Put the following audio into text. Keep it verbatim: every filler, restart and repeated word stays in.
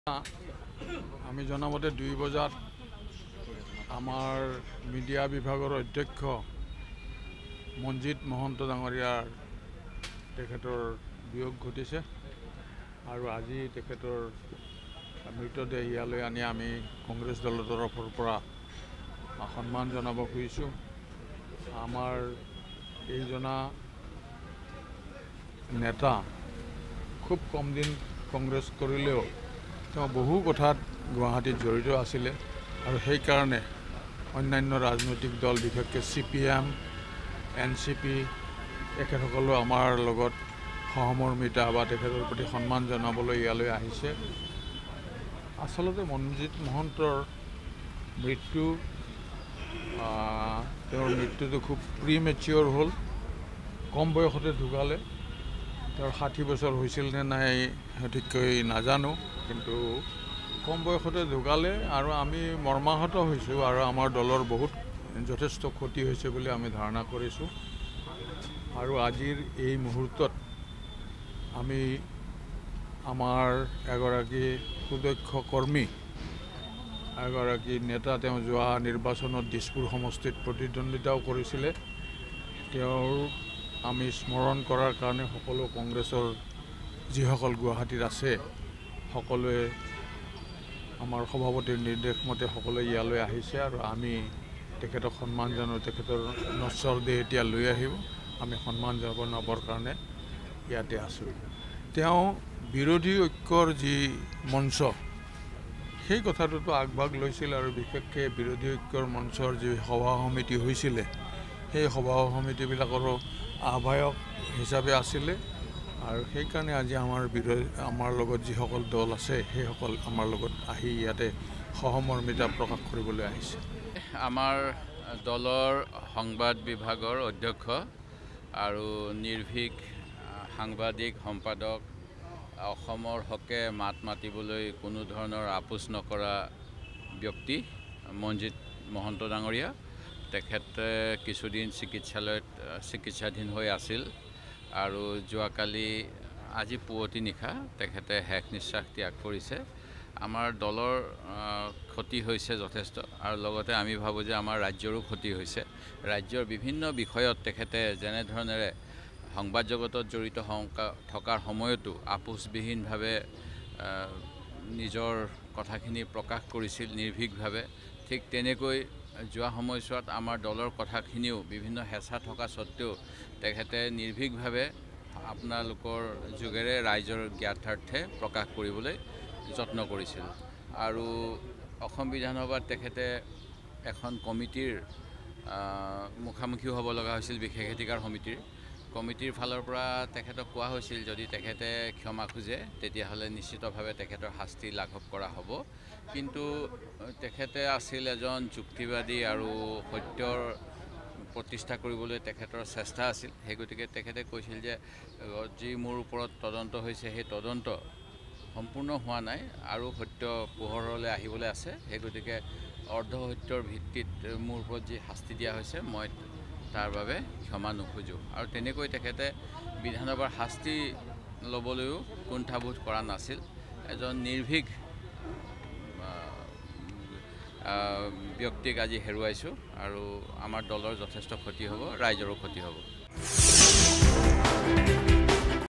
আমি জনামতে দুই বজাত আমাৰ মিডিয়া বিভাগৰ অধ্যক্ষ মঞ্জিত মহন্ত ডাঙৰীয়াৰ তেখেতৰ বিয়োগ ঘটিছে আৰু আজি তেখেতৰ মৃতদেহ ইয়ালৈ আনি আমি কংগ্ৰেছ দলৰ তৰফৰ পৰা সন্মান জনাব খুজিছোঁ। আমাৰ এইজনা নেতা খুব কম দিন কংগ্ৰেছ কৰিলেও তেওঁ বহু কথাত গুৱাহাটীত জড়িত আছিলে আৰু সেইকাৰণে অন্যান্য ৰাজনৈতিক দল বিশেষকৈ C P M N C P এখেতসকলেও আমাৰ লগত সহমৰ্মিতা বা তেখেতৰ প্ৰতি সন্মান জনাবলৈ ইয়ালৈ আহিছে। আচলতে মঞ্জিত মহন্তৰ মৃত্যু তেওঁৰ মৃত্যুটো খুব প্ৰি মেচিয়ৰ হ'ল, কম বয়সতে ঢুকালে। তেওঁৰ ষাঠি বছৰ হৈছিল নে নাই সঠিককৈ নাজানো, কিন্তু কম বয়সতে ঢুকালে আৰু আমি মৰ্মাহত হৈছোঁ আৰু আমাৰ দলৰ বহুত যথেষ্ট ক্ষতি হৈছে বুলি আমি ধাৰণা কৰিছোঁ। আৰু আজিৰ এই মুহূৰ্তত আমি আমাৰ এগৰাকী সুদক্ষ কৰ্মী, এগৰাকী নেতা, তেওঁ যোৱা নিৰ্বাচনত দিছপুৰ সমষ্টিত প্ৰতিদ্বন্দ্বিতাও কৰিছিলে, তেওঁৰ আমি স্মৰণ কৰাৰ কাৰণে সকলো কংগ্ৰেছৰ যিসকল গুৱাহাটীত আছে সকলোৱে আমাৰ সভাপতিৰ নিৰ্দেশ মতে সকলোৱে ইয়ালৈ আহিছে আৰু আমি তেখেতক সন্মান জানো। তেখেতৰ নশ্বৰ দেহ এতিয়া লৈ আহিব, আমি সন্মান জনাবৰ কাৰণে ইয়াতে আছোঁ। তেওঁ বিৰোধী ঐক্যৰ যি মঞ্চ সেই কথাটোতো আগভাগ লৈছিল আৰু বিশেষকৈ বিৰোধী ঐক্যৰ মঞ্চৰ যি সভা সমিতি হৈছিলে সেই সভা সমিতিবিলাকৰো আহ্বায়ক হিচাপে আছিলে আৰু সেইকাৰণে আজি আমাৰ বিৰোধী আমাৰ লগত যিসকল দল আছে সেইসকল আমাৰ লগত আহি ইয়াতে সহমৰ্মিতা প্ৰকাশ কৰিবলৈ আহিছে। আমাৰ দলৰ সংবাদ বিভাগৰ অধ্যক্ষ আৰু নিৰ্ভীক সাংবাদিক সম্পাদক, অসমৰ হকে মাত মাতিবলৈ কোনো ধৰণৰ আপোচ নকৰা ব্যক্তি মঞ্জিত মহন্ত ডাঙৰীয়া। তেখেতে কিছুদিন চিকিৎসালয়ত চিকিৎসাধীন হৈ আছিল আৰু যোৱাকালি আজি পুৱতি নিশা তেখেতে শেষ নিশ্বাস ত্যাগ কৰিছে। আমাৰ দলৰ ক্ষতি হৈছে যথেষ্ট আৰু লগতে আমি ভাবোঁ যে আমাৰ ৰাজ্যৰো ক্ষতি হৈছে। ৰাজ্যৰ বিভিন্ন বিষয়ত তেখেতে যেনেধৰণেৰে সংবাদ জগতত জড়িত থকাৰ সময়তো আপোচবিহীনভাৱে নিজৰ কথাখিনি প্ৰকাশ কৰিছিল নিৰ্ভীকভাৱে, ঠিক তেনেকৈ যোৱা সময়ছোৱাত আমাৰ দলৰ কথাখিনিও বিভিন্ন হেঁচা থকা স্বত্বেও তেখেতে নিৰ্ভীকভাৱে আপোনালোকৰ যোগেৰে ৰাইজৰ জ্ঞাতাৰ্থে প্ৰকাশ কৰিবলৈ যত্ন কৰিছিল। আৰু অসম বিধানসভাত তেখেতে এখন কমিটিৰ মুখামুখিও হ'ব লগা হৈছিল, বিশেষাধিকাৰ সমিতিৰ কমিটিৰ ফালৰ পৰা তেখেতক কোৱা হৈছিল যদি তেখেতে ক্ষমা খোজে তেতিয়াহ'লে নিশ্চিতভাৱে তেখেতৰ শাস্তি লাঘৱ কৰা হ'ব। কিন্তু তেখেতে আছিল এজন যুক্তিবাদী আৰু সত্যৰ প্ৰতিষ্ঠা কৰিবলৈ তেখেতৰ চেষ্টা আছিল। সেই গতিকে তেখেতে কৈছিল যে যি মোৰ ওপৰত তদন্ত হৈছে সেই তদন্ত সম্পূৰ্ণ হোৱা নাই আৰু সত্য পোহৰলৈ আহিবলৈ আছে। সেই গতিকে অৰ্ধ সত্যৰ ভিত্তিত মোৰ ওপৰত যি শাস্তি দিয়া হৈছে মই তাৰ বাবে ক্ষমা নোখোজোঁ। আৰু তেনেকৈ তেখেতে বিধানসভাৰ শাস্তি ল'বলৈও কুণ্ঠাবোধ কৰা নাছিল। এজন নিৰ্ভীক ব্যক্তিক আজি হেৰুৱাইছোঁ আৰু আমাৰ দলৰ যথেষ্ট ক্ষতি হ'ব, ৰাইজৰো ক্ষতি হ'ব।